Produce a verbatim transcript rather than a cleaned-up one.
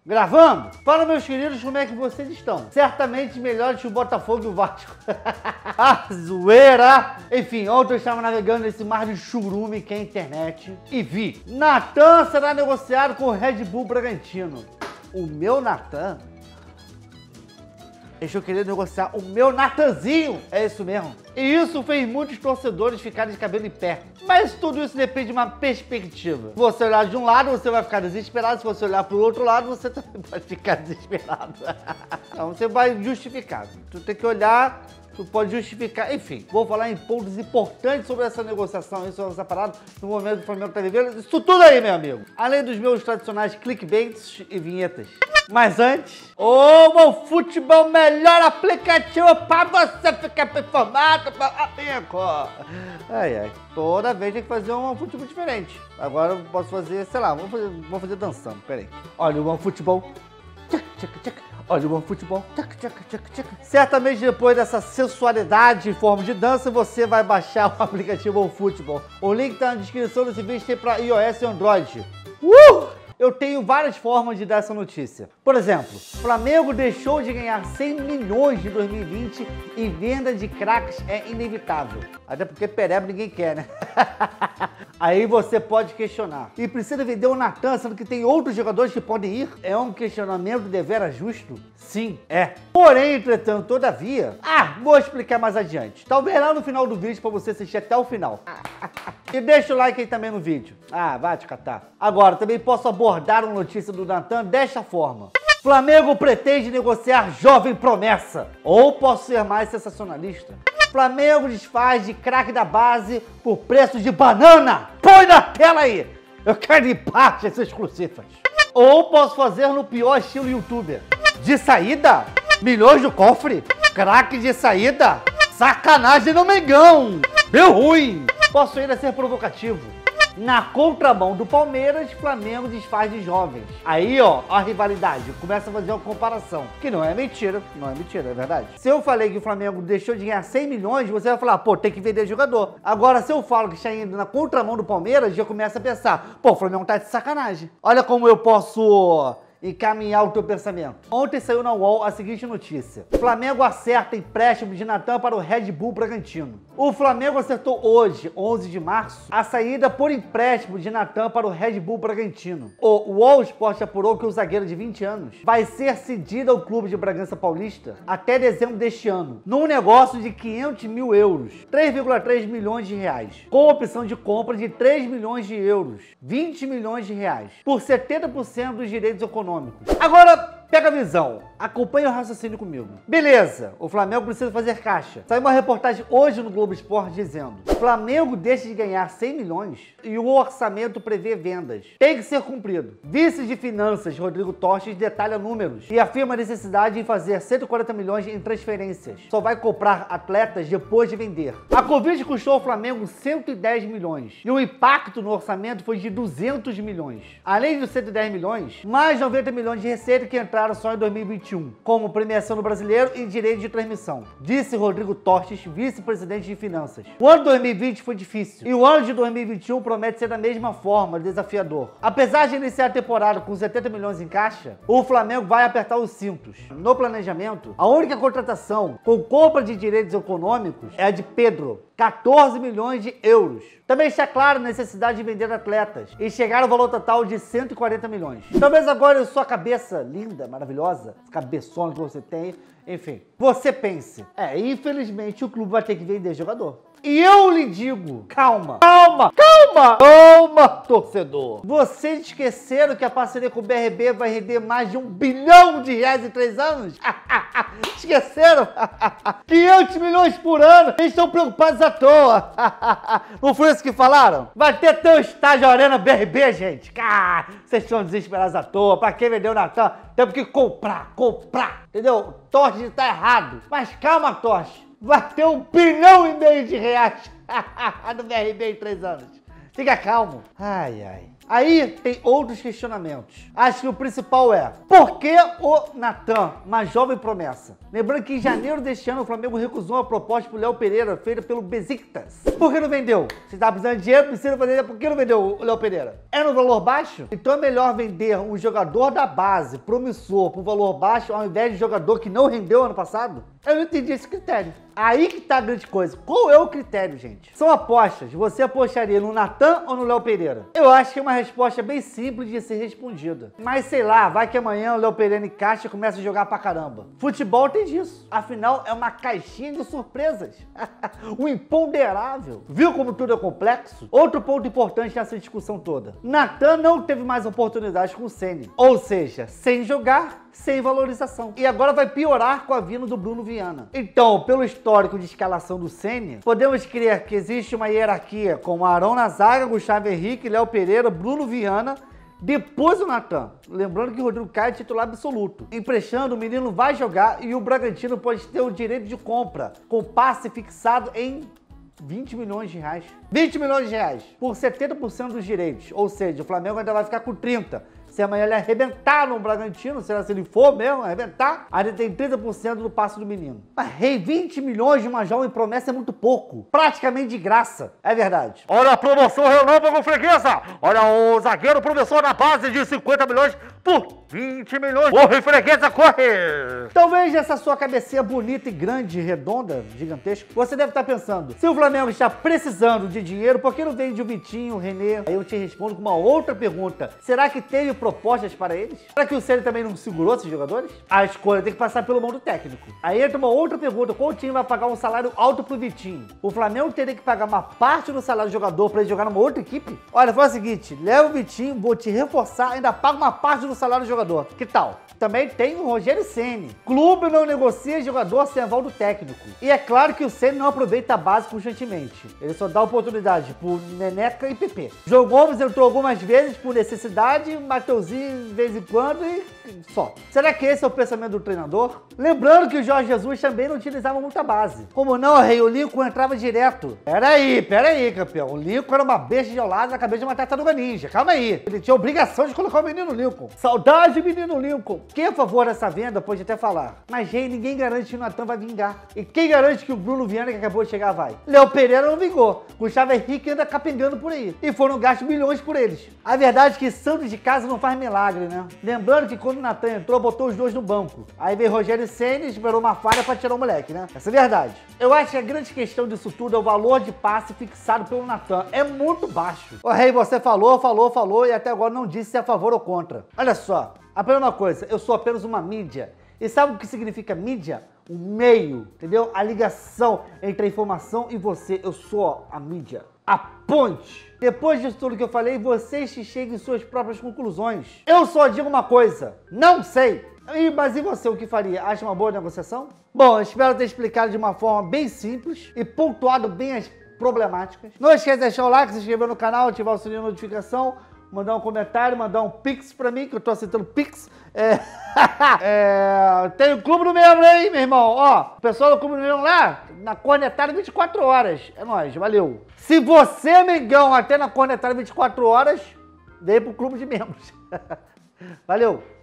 Gravando? Fala, meus queridos, como é que vocês estão? Certamente melhores que o Botafogo e o Vasco. Ah, zoeira! Enfim, ontem eu estava navegando nesse mar de churume que é a internet e vi Natan será negociado com o Red Bull Bragantino. O meu Natan? Deixa eu querer negociar o meu Natanzinho. É isso mesmo. E isso fez muitos torcedores ficarem de cabelo em pé. Mas tudo isso depende de uma perspectiva. Se você olhar de um lado, você vai ficar desesperado. Se você olhar pro outro lado, você também pode ficar desesperado. Então você vai justificar. Tu tem que olhar, tu pode justificar. Enfim, vou falar em pontos importantes sobre essa negociação e sobre essa parada no momento que o Flamengo tá vivendo. Isso tudo aí, meu amigo. Além dos meus tradicionais clickbaits e vinhetas. Mas antes, o OneFootball, melhor aplicativo para você ficar informado, meu amigo. Ai, ai, toda vez tem que fazer um OneFootball diferente. Agora eu posso fazer, sei lá, vou fazer, vou fazer dançando, peraí. Olha o OneFootball. Olha o OneFootball. Certamente depois dessa sensualidade em forma de dança, você vai baixar o aplicativo OneFootball. O link tá na descrição desse vídeo, tem para iOS e Android. Uh! Eu tenho várias formas de dar essa notícia. Por exemplo, Flamengo deixou de ganhar cem milhões de dois mil e vinte e venda de craques é inevitável. Até porque Pereba ninguém quer, né? Aí você pode questionar. E precisa vender o Natan, sendo que tem outros jogadores que podem ir? É um questionamento deveras justo? Sim, é. Porém, entretanto, todavia... Ah, vou explicar mais adiante. Talvez lá no final do vídeo pra você assistir até o final. E deixa o like aí também no vídeo. Ah, vai te catar. Agora, também posso abordar uma notícia do Natan desta forma. Flamengo pretende negociar jovem promessa. Ou posso ser mais sensacionalista. Flamengo desfaz de craque da base por preço de banana. Põe na tela aí. Eu quero ir partes exclusivas. Ou posso fazer no pior estilo youtuber. De saída? Milhões do cofre? Craque de saída? Sacanagem no Mengão. Deu ruim. Posso ainda ser provocativo. Na contramão do Palmeiras, Flamengo desfaz de jovens. Aí, ó, a rivalidade. Começa a fazer uma comparação. Que não é mentira. Não é mentira, é verdade. Se eu falei que o Flamengo deixou de ganhar cem milhões, você vai falar, pô, tem que vender jogador. Agora, se eu falo que está indo na contramão do Palmeiras, já começa a pensar, pô, o Flamengo tá de sacanagem. Olha como eu posso... encaminhar o teu pensamento. Ontem saiu na U O L a seguinte notícia. Flamengo acerta empréstimo de Natan para o Red Bull Bragantino. O Flamengo acertou hoje, onze de março, a saída por empréstimo de Natan para o Red Bull Bragantino. O U O L Sport apurou que o zagueiro de vinte anos vai ser cedido ao clube de Bragança Paulista até dezembro deste ano, num negócio de quinhentos mil euros, três vírgula três milhões de reais, com opção de compra de três milhões de euros, vinte milhões de reais, por setenta por cento dos direitos econômicos. Agora, pega a visão, acompanha o raciocínio comigo. Beleza, o Flamengo precisa fazer caixa. Saiu uma reportagem hoje no Globo Esporte dizendo: Flamengo deixa de ganhar cem milhões e o orçamento prevê vendas. Tem que ser cumprido. Vice de Finanças, Rodrigo Torres, detalha números e afirma a necessidade em fazer cento e quarenta milhões em transferências. Só vai comprar atletas depois de vender. A Covid custou ao Flamengo cento e dez milhões e o impacto no orçamento foi de duzentos milhões. Além dos cento e dez milhões, mais noventa milhões de receita que entraram só em dois mil e vinte e um, como premiação do brasileiro e direito de transmissão, disse Rodrigo Torres, vice-presidente de Finanças. O ano de dois mil e vinte foi difícil e o ano de dois mil e vinte e um promete ser da mesma forma desafiador. Apesar de iniciar a temporada com setenta milhões em caixa, o Flamengo vai apertar os cintos. No planejamento, a única contratação com compra de direitos econômicos é a de Pedro, quatorze milhões de euros. Também está clara a necessidade de vender atletas e chegar ao valor total de cento e quarenta milhões. Talvez agora em sua cabeça linda, maravilhosa, cabeçona que você tem, enfim, você pense, é, infelizmente o clube vai ter que vender jogador. E eu lhe digo, calma, calma, calma, calma, torcedor. Vocês esqueceram que a parceria com o B R B vai render mais de um bilhão de reais em três anos? Esqueceram? quinhentos milhões por ano. Eles estão preocupados à toa. Não foi isso que falaram? Vai ter teu estádio Arena B R B, gente. Ah, vocês estão desesperados à toa. Pra quem vendeu o Natan, temos que comprar, comprar. Entendeu? Torres tá errado. Mas calma, Torres. Vai ter um bilhão e meio de reais no B R B em três anos. Fica calmo. Ai, ai. Aí tem outros questionamentos. Acho que o principal é, por que o Natan, uma jovem promessa? Lembrando que em janeiro deste ano o Flamengo recusou a proposta pro Léo Pereira, feita pelo Besiktas. Por que não vendeu? Você tá precisando de dinheiro, precisa vender, por que não vendeu o Léo Pereira? É no valor baixo? Então é melhor vender um jogador da base, promissor, por valor baixo, ao invés de jogador que não rendeu ano passado? Eu não entendi esse critério. Aí que tá a grande coisa. Qual é o critério, gente? São apostas. Você apostaria no Natan ou no Léo Pereira? Eu acho que é uma resposta bem simples de ser respondida. Mas sei lá, vai que amanhã o Léo Pereira encaixa e começa a jogar pra caramba. Futebol tem disso. Afinal, é uma caixinha de surpresas. O imponderável. Viu como tudo é complexo? Outro ponto importante nessa discussão toda. Natan não teve mais oportunidades com o Ceni. Ou seja, sem jogar, sem valorização. E agora vai piorar com a vinda do Bruno Viana. Então, pelo histórico de escalação do Ceni, podemos crer que existe uma hierarquia com Arão na zaga, Gustavo Henrique, Léo Pereira, Bruno Viana, depois o Natan. Lembrando que o Rodrigo Caio é titular absoluto. Emprestando, o menino vai jogar e o Bragantino pode ter o direito de compra, com passe fixado em vinte milhões de reais. vinte milhões de reais por setenta por cento dos direitos. Ou seja, o Flamengo ainda vai ficar com trinta. Se amanhã ele arrebentar no Bragantino, será se ele for mesmo arrebentar, ainda tem trinta por cento do passe do menino. Mas, rei, vinte milhões de uma jovem promessa é muito pouco. Praticamente de graça. É verdade. Olha a promoção Relâmpago Freguesa. Olha o zagueiro promissor na base de cinquenta milhões por vinte milhões. Corre, Freguesa, corre! Então veja essa sua cabecinha bonita e grande, redonda, gigantesca. Você deve estar pensando, se o Flamengo está precisando de dinheiro, por que não vende o Vitinho, o René? Aí eu te respondo com uma outra pergunta. Será que teve propostas para eles? Será que o Ceni também não segurou esses jogadores? A escolha tem que passar pelo mão do técnico. Aí entra uma outra pergunta, qual time vai pagar um salário alto pro Vitinho? O Flamengo teria que pagar uma parte do salário do jogador para ele jogar numa outra equipe? Olha, faz o seguinte, leva o Vitinho, vou te reforçar, ainda paga uma parte do salário do jogador. Que tal? Também tem o Rogério Ceni. Clube não negocia jogador sem aval do técnico. E é claro que o Ceni não aproveita a base constantemente. Ele só dá oportunidade por Neneca e P P. João Gomes entrou algumas vezes por necessidade, Mateuzinho de vez em quando e só. Será que esse é o pensamento do treinador? Lembrando que o Jorge Jesus também não utilizava muita base. Como não, rei, o Lincoln entrava direto. Peraí, peraí, campeão. O Lincoln era uma besta de aulada na cabeça de uma tartaruga ninja. Calma aí. Ele tinha obrigação de colocar o menino Lincoln. Saudade, menino Lincoln. Quem é a favor dessa venda pode até falar. Mas, rei, ninguém garante que o Natan vai vingar. E quem garante que o Bruno Viana, que acabou de chegar, vai? Léo Pereira não vingou. Gustavo Henrique anda capengando por aí. E foram gastos milhões por eles. A verdade é que santo de casa não faz milagre, né? Lembrando que quando o Natan entrou, botou os dois no banco. Aí veio Rogério Ceni e esperou uma falha pra tirar o moleque, né? Essa é a verdade. Eu acho que a grande questão disso tudo é o valor de passe fixado pelo Natan. É muito baixo. Ô, rei, você falou, falou, falou e até agora não disse se é a favor ou contra. Olha só. A primeira coisa, eu sou apenas uma mídia. E sabe o que significa mídia? O meio, entendeu? A ligação entre a informação e você. Eu sou a mídia. A ponte. Depois disso tudo que eu falei, vocês que cheguem em suas próprias conclusões. Eu só digo uma coisa, não sei. E, mas e você, o que faria? Acha uma boa negociação? Bom, eu espero ter explicado de uma forma bem simples e pontuado bem as problemáticas. Não esqueça de deixar o like, se inscrever no canal, ativar o sininho de notificação, mandar um comentário, mandar um pix pra mim, que eu tô aceitando pix. É... é... Tem o Clube do Membro aí, meu irmão. Ó, o pessoal do Clube do Membro lá, na Cornetada vinte e quatro horas. É nóis, valeu. Se você, Mengão, até na Cornetada vinte e quatro horas, vem pro Clube de Membros. Valeu.